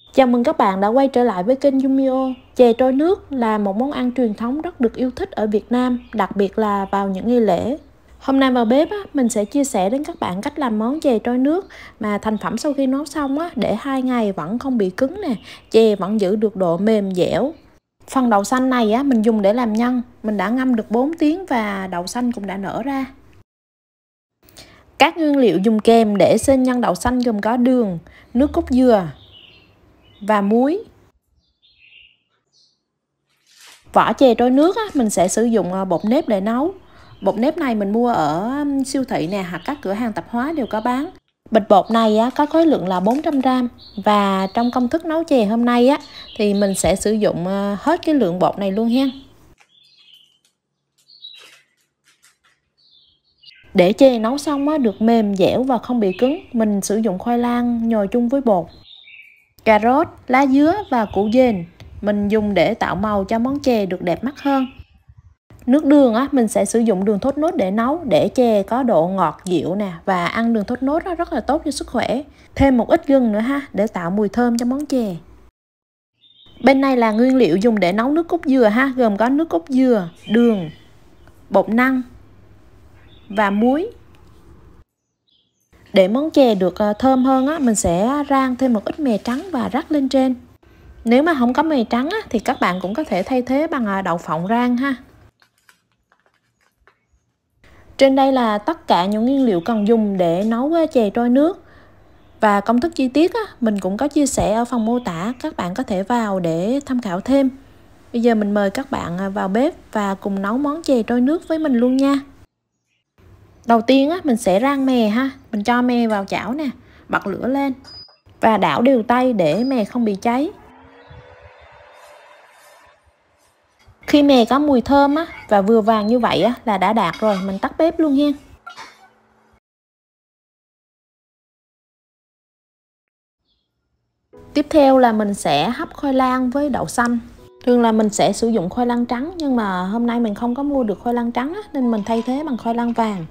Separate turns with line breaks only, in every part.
Chào mừng các bạn đã quay trở lại với kênh Yumio. Chè trôi nước là một món ăn truyền thống rất được yêu thích ở Việt Nam, đặc biệt là vào những nghi lễ. Hôm nay vào bếp mình sẽ chia sẻ đến các bạn cách làm món chè trôi nước mà thành phẩm sau khi nấu xong để 2 ngày vẫn không bị cứng nè, chè vẫn giữ được độ mềm dẻo. Phần đậu xanh này mình dùng để làm nhân, mình đã ngâm được 4 tiếng và đậu xanh cũng đã nở ra. Các nguyên liệu dùng kèm để xên nhân đậu xanh gồm có đường, nước cốt dừa và muối. Vỏ chè trôi nước mình sẽ sử dụng bột nếp để nấu. Bột nếp này mình mua ở siêu thị nè hoặc các cửa hàng tạp hóa đều có bán. Bịch bột này có khối lượng là 400g. Và trong công thức nấu chè hôm nay thì mình sẽ sử dụng hết cái lượng bột này luôn ha. Để chè nấu xong được mềm dẻo và không bị cứng, mình sử dụng khoai lang nhồi chung với bột, cà rốt, lá dứa và củ dền. Mình dùng để tạo màu cho món chè được đẹp mắt hơn. Nước đường mình sẽ sử dụng đường thốt nốt để nấu, để chè có độ ngọt dịu nè, và ăn đường thốt nốt rất là tốt cho sức khỏe. Thêm một ít gừng nữa để tạo mùi thơm cho món chè. Bên này là nguyên liệu dùng để nấu nước cốt dừa gồm có nước cốt dừa, đường, bột năng và muối. Để món chè được thơm hơn mình sẽ rang thêm một ít mè trắng và rắc lên trên. Nếu mà không có mè trắng thì các bạn cũng có thể thay thế bằng đậu phộng rang ha. Trên đây là tất cả những nguyên liệu cần dùng để nấu chè trôi nước. Và công thức chi tiết mình cũng có chia sẻ ở phần mô tả, các bạn có thể vào để tham khảo thêm. Bây giờ mình mời các bạn vào bếp và cùng nấu món chè trôi nước với mình luôn nha. Đầu tiên mình sẽ rang mè mình cho mè vào chảo nè, bật lửa lên và đảo đều tay để mè không bị cháy. Khi mè có mùi thơm và vừa vàng như vậy là đã đạt rồi, mình tắt bếp luôn ha. Tiếp theo là mình sẽ hấp khoai lang với đậu xanh. Thường là mình sẽ sử dụng khoai lang trắng, nhưng mà hôm nay mình không có mua được khoai lang trắng nên mình thay thế bằng khoai lang vàng.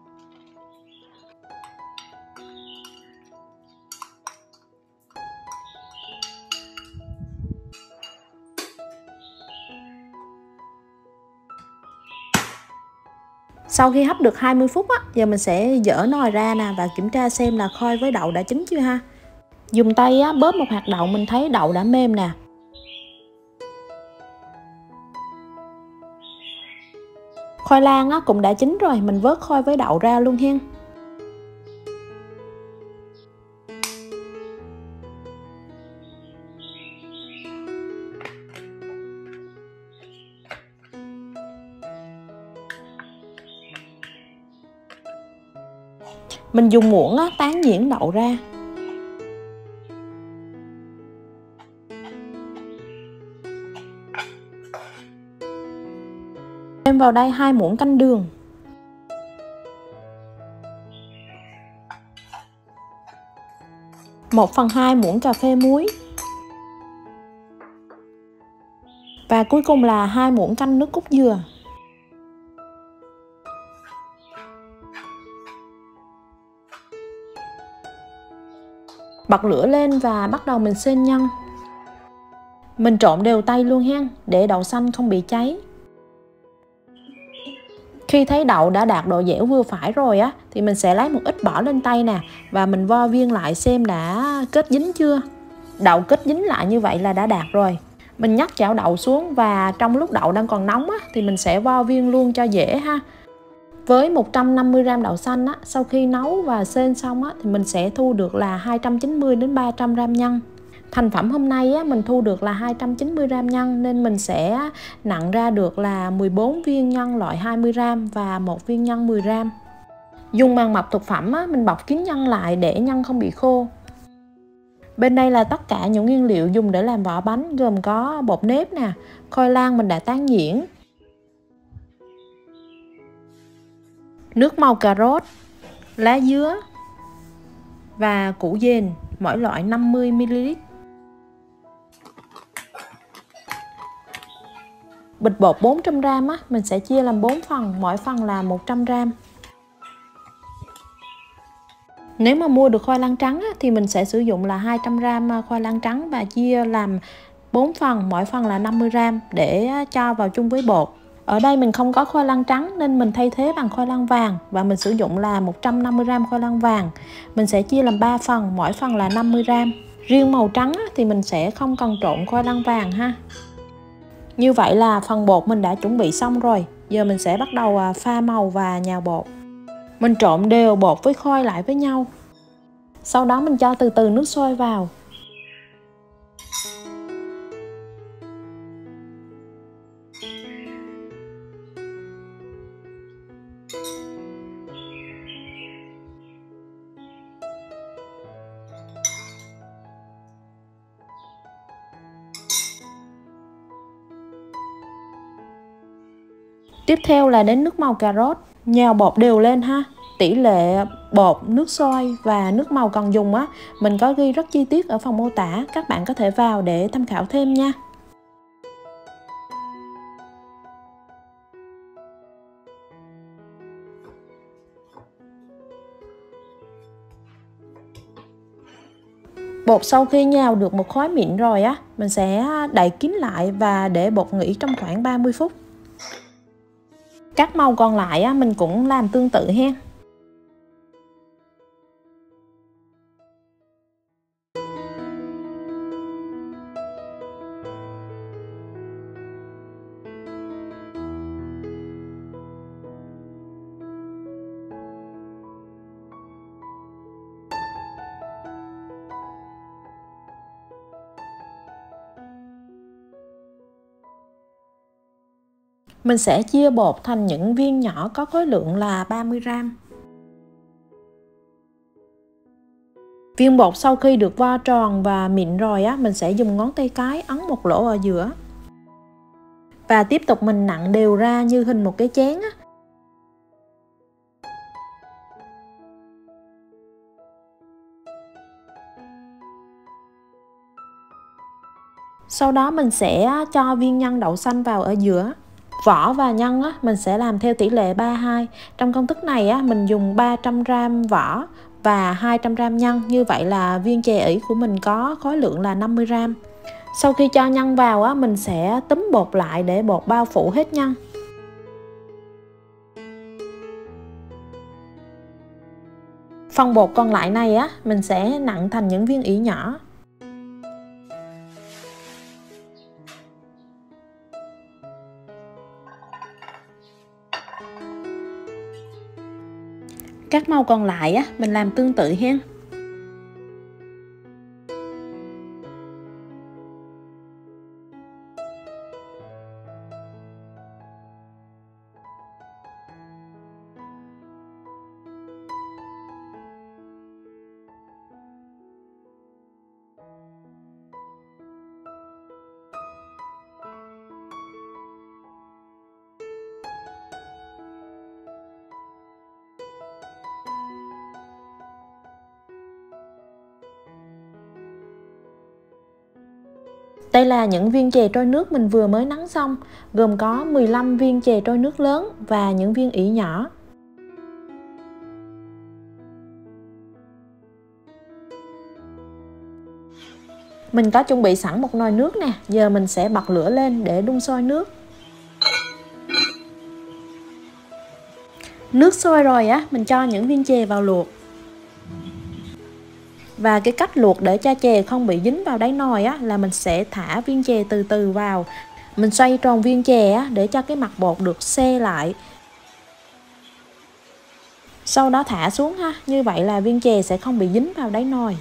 Sau khi hấp được 20 phút giờ mình sẽ dỡ nồi ra nè và kiểm tra xem là khoai với đậu đã chín chưa ha. Dùng tay bóp một hạt đậu, mình thấy đậu đã mềm nè. Khoai lang cũng đã chín rồi, mình vớt khoai với đậu ra luôn hen. Mình dùng muỗng tán nhuyễn đậu ra. Thêm vào đây 2 muỗng canh đường, 1/2 muỗng cà phê muối và cuối cùng là 2 muỗng canh nước cốt dừa. Bật lửa lên và bắt đầu mình xên nhân. Mình trộn đều tay luôn ha, để đậu xanh không bị cháy. Khi thấy đậu đã đạt độ dẻo vừa phải rồi thì mình sẽ lấy một ít bỏ lên tay nè và mình vo viên lại xem đã kết dính chưa. Đậu kết dính lại như vậy là đã đạt rồi. Mình nhấc chảo đậu xuống và trong lúc đậu đang còn nóng thì mình sẽ vo viên luôn cho dễ ha. Với 150g đậu xanh sau khi nấu và xên xong thì mình sẽ thu được là 290 đến 300g nhân. Thành phẩm hôm nay mình thu được là 290g nhân nên mình sẽ nặn ra được là 14 viên nhân loại 20g và 1 viên nhân 10g. Dùng màng mọc thực phẩm mình bọc kín nhân lại để nhân không bị khô. Bên đây là tất cả những nguyên liệu dùng để làm vỏ bánh, gồm có bột nếp nè, khoai lang mình đã tán nhuyễn, nước màu cà rốt, lá dứa và củ dền, mỗi loại 50ml. Bịch bột 400g mình sẽ chia làm 4 phần, mỗi phần là 100g. Nếu mà mua được khoai lang trắng thì mình sẽ sử dụng là 200g khoai lang trắng và chia làm 4 phần, mỗi phần là 50g để cho vào chung với bột. Ở đây mình không có khoai lang trắng nên mình thay thế bằng khoai lang vàng và mình sử dụng là 150g khoai lang vàng. Mình sẽ chia làm 3 phần, mỗi phần là 50g. Riêng màu trắng thì mình sẽ không cần trộn khoai lang vàng ha. Như vậy là phần bột mình đã chuẩn bị xong rồi. Giờ mình sẽ bắt đầu pha màu và nhào bột. Mình trộn đều bột với khoai lại với nhau. Sau đó mình cho từ từ nước sôi vào. Tiếp theo là đến nước màu cà rốt. Nhào bột đều lên ha. Tỷ lệ bột, nước sôi và nước màu cần dùng mình có ghi rất chi tiết ở phần mô tả, các bạn có thể vào để tham khảo thêm nha. Bột sau khi nhào được một khối mịn rồi mình sẽ đậy kín lại và để bột nghỉ trong khoảng 30 phút. Các màu còn lại mình cũng làm tương tự ha. Mình sẽ chia bột thành những viên nhỏ có khối lượng là 30g. Viên bột sau khi được vo tròn và mịn rồi mình sẽ dùng ngón tay cái ấn một lỗ ở giữa. Và tiếp tục mình nặn đều ra như hình một cái chén Sau đó mình sẽ cho viên nhân đậu xanh vào ở giữa. Vỏ và nhân mình sẽ làm theo tỷ lệ 3:2. Trong công thức này mình dùng 300g vỏ và 200g nhân. Như vậy là viên chè ỉ của mình có khối lượng là 50g. Sau khi cho nhân vào mình sẽ túm bột lại để bột bao phủ hết nhân. Phần bột còn lại này mình sẽ nặn thành những viên ỉ nhỏ. Các màu còn lại mình làm tương tự ha. Đây là những viên chè trôi nước mình vừa mới nắn xong, gồm có 15 viên chè trôi nước lớn và những viên ỉ nhỏ. Mình có chuẩn bị sẵn một nồi nước nè, giờ mình sẽ bật lửa lên để đun sôi nước. Nước sôi rồi mình cho những viên chè vào luộc. Và cái cách luộc để cho chè không bị dính vào đáy nồi là mình sẽ thả viên chè từ từ vào. Mình xoay tròn viên chè để cho cái mặt bột được xe lại. Sau đó thả xuống ha, như vậy là viên chè sẽ không bị dính vào đáy nồi.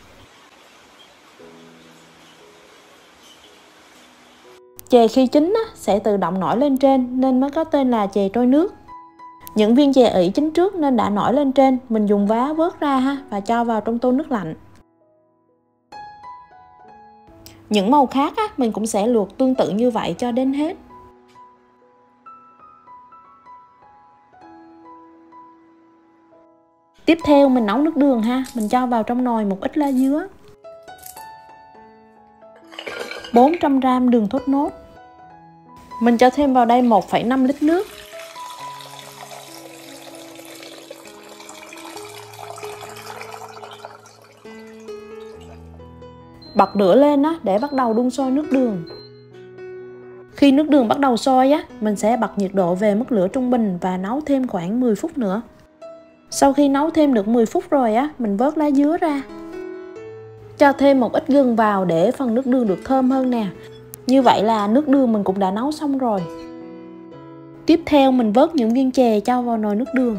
Chè khi chín sẽ tự động nổi lên trên nên mới có tên là chè trôi nước. Những viên chè ỉ chín trước nên đã nổi lên trên, mình dùng vá vớt ra ha và cho vào trong tô nước lạnh. Những màu khác mình cũng sẽ luộc tương tự như vậy cho đến hết. Tiếp theo mình nấu nước đường ha, mình cho vào trong nồi một ít lá dứa, 400g đường thốt nốt. Mình cho thêm vào đây 1,5 lít nước. Bật lửa lên á để bắt đầu đun sôi nước đường. Khi nước đường bắt đầu sôi á, mình sẽ bật nhiệt độ về mức lửa trung bình và nấu thêm khoảng 10 phút nữa. Sau khi nấu thêm được 10 phút rồi á, mình vớt lá dứa ra. Cho thêm một ít gừng vào để phần nước đường được thơm hơn nè. Như vậy là nước đường mình cũng đã nấu xong rồi. Tiếp theo mình vớt những viên chè cho vào nồi nước đường.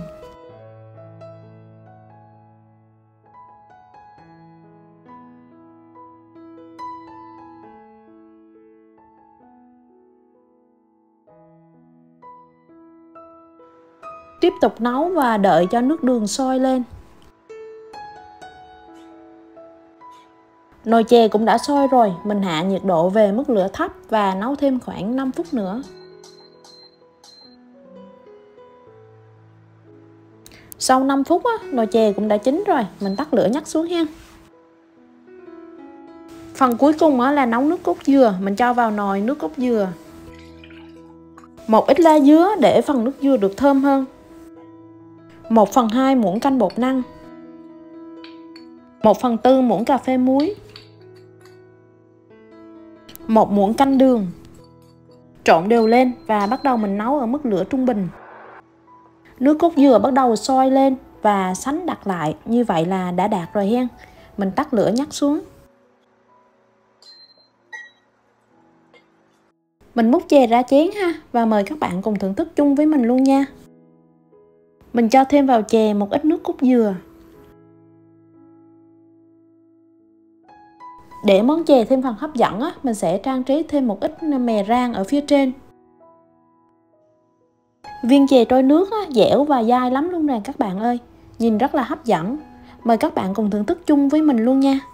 Tiếp tục nấu và đợi cho nước đường sôi lên. Nồi chè cũng đã sôi rồi, mình hạ nhiệt độ về mức lửa thấp và nấu thêm khoảng 5 phút nữa. Sau 5 phút á, nồi chè cũng đã chín rồi, mình tắt lửa nhắc xuống ha. Phần cuối cùng á, là nấu nước cốt dừa, mình cho vào nồi nước cốt dừa. Một ít lá dứa để phần nước dừa được thơm hơn. 1/2 muỗng canh bột năng. 1/4 muỗng cà phê muối. 1 muỗng canh đường. Trộn đều lên và bắt đầu mình nấu ở mức lửa trung bình. Nước cốt dừa bắt đầu sôi lên và sánh đặt lại, như vậy là đã đạt rồi hen. Mình tắt lửa nhắc xuống. Mình múc chè ra chén ha, và mời các bạn cùng thưởng thức chung với mình luôn nha. Mình cho thêm vào chè một ít nước cốt dừa. Để món chè thêm phần hấp dẫn á, mình sẽ trang trí thêm một ít mè rang ở phía trên. Viên chè trôi nước á, dẻo và dai lắm luôn nè các bạn ơi. Nhìn rất là hấp dẫn. Mời các bạn cùng thưởng thức chung với mình luôn nha.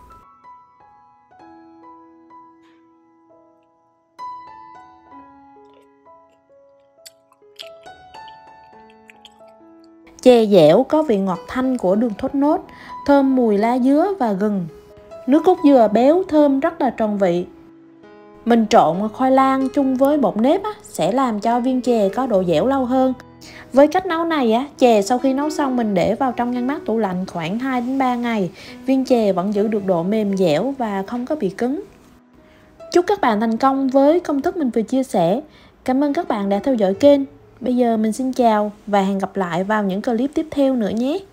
Chè dẻo có vị ngọt thanh của đường thốt nốt, thơm mùi lá dứa và gừng. Nước cốt dừa béo thơm rất là tròn vị. Mình trộn khoai lang chung với bột nếp á, sẽ làm cho viên chè có độ dẻo lâu hơn. Với cách nấu này á, chè sau khi nấu xong mình để vào trong ngăn mát tủ lạnh khoảng 2 đến 3 ngày, viên chè vẫn giữ được độ mềm dẻo và không có bị cứng. Chúc các bạn thành công với công thức mình vừa chia sẻ. Cảm ơn các bạn đã theo dõi kênh. Bây giờ mình xin chào và hẹn gặp lại vào những clip tiếp theo nữa nhé.